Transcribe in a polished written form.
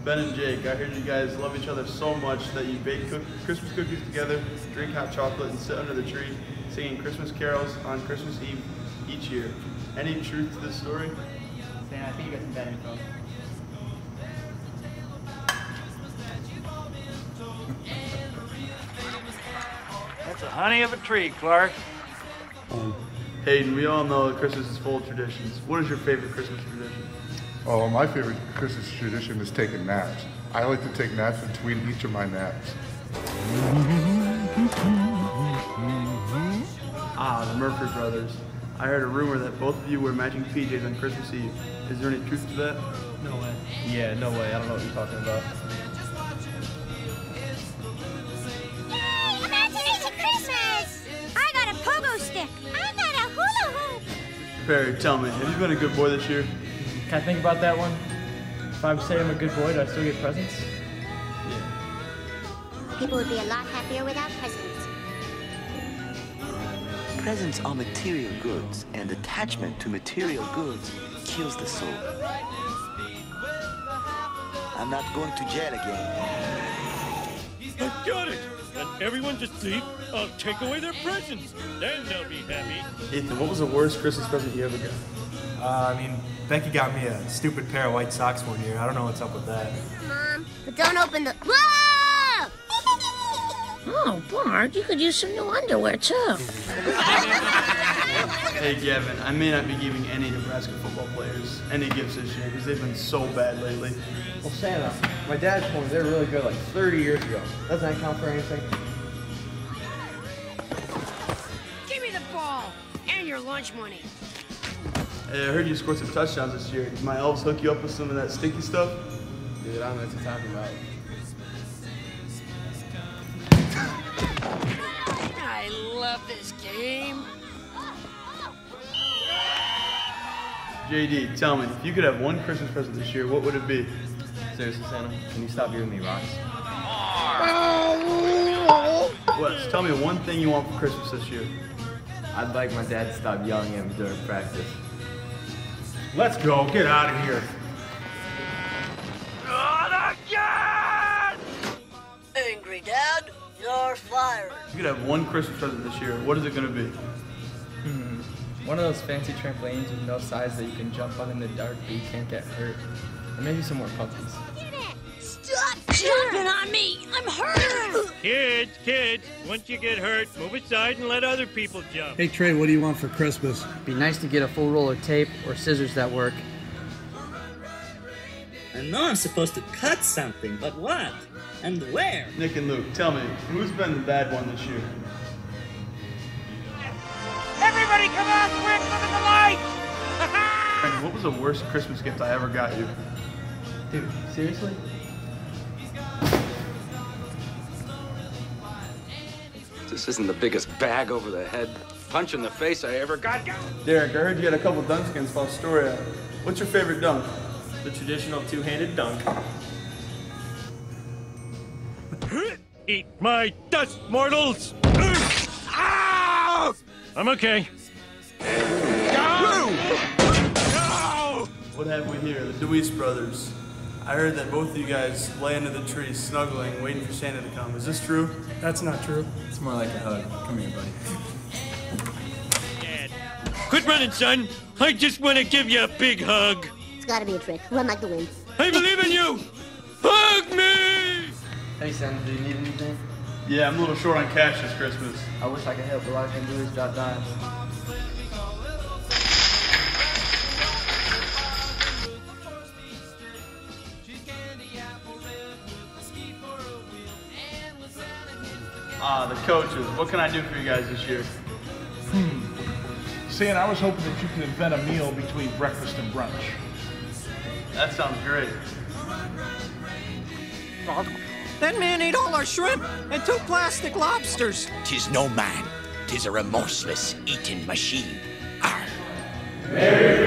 Ben and Jake, I heard you guys love each other so much that you bake Christmas cookies together, drink hot chocolate, and sit under the tree singing Christmas carols on Christmas Eve each year. Any truth to this story? Santa, I think you got some bad info. That's a honey of a tree, Clark. Hayden, we all know that Christmas is full of traditions. What is your favorite Christmas tradition? Oh, my favorite Christmas tradition is taking naps. I like to take naps between each of my naps. Ah, the Murphy brothers. I heard a rumor that both of you wear matching PJs on Christmas Eve. Is there any truth to that? No way. Yeah, no way. I don't know what you're talking about. Yay! Imagination Christmas! I got a pogo stick. I got a hula hoop. Perry, tell me, have you been a good boy this year? Can I think about that one? If I say I'm a good boy, do I still get presents? Yeah. People would be a lot happier without presents. Presents are material goods, and attachment to material goods kills the soul. I'm not going to jail again. I've got it! When everyone's asleep, I'll take away their presents. Then they'll be happy. Ethan, what was the worst Christmas present you ever got? I mean, Becky got me a stupid pair of white socks one year. I don't know what's up with that. Mom, but don't open the... Whoa! Oh, Bart, you could use some new underwear, too. Hey, Gavin, I may not be giving any Nebraska football players any gifts this year because they've been so bad lately. Well, Santa, my dad told me they're really good like 30 years ago. Doesn't that count for anything? Give me the ball and your lunch money. Hey, I heard you scored some touchdowns this year. Did my elves hook you up with some of that stinky stuff? Dude, I don't know what you're talking about. I love this game. JD, tell me, if you could have one Christmas present this year, what would it be? Seriously, Santa, can you stop giving me rocks? Wes, tell me one thing you want for Christmas this year. I'd like my dad to stop yelling at me during practice. Let's go. Get out of here. Not again! Angry Dad, you're fired. If you could have one Christmas present this year, what is it going to be? One of those fancy trampolines with no sides that you can jump on in the dark but you can't get hurt. Or maybe some more puppies. Stop jumping on me! I'm hurt! Kids, once you get hurt, move aside and let other people jump. Hey Trey, what do you want for Christmas? Be nice to get a full roll of tape or scissors that work. I know I'm supposed to cut something, but what? And where? Nick and Luke, tell me, who's been the bad one this year? Everybody come on, quick, look at the lights! Frank, what was the worst Christmas gift I ever got you? Dude, seriously? This isn't the biggest bag over the head punch in the face I ever got. Derek, I heard you had a couple dunk skins for Astoria. What's your favorite dunk? The traditional two-handed dunk. Eat my dust, mortals! Ow! I'm okay. No! What have we here? The Deweese brothers. I heard that both of you guys lay under the tree snuggling, waiting for Santa to come. Is this true? That's not true. It's more like a hug. Come here, buddy. Dad, quit running, son. I just want to give you a big hug. It's gotta be a trick. Run like the wind. I believe in you. Hug me! Hey, Santa, do you need anything? Yeah, I'm a little short on cash this Christmas. I wish I could help, but all I can do is drop dimes. Ah, the coaches. What can I do for you guys this year? Santa, I was hoping that you could invent a meal between breakfast and brunch. That sounds great. That man ate all our shrimp and 2 plastic lobsters. 'Tis no man, 'tis a remorseless eating machine. Arr. Merry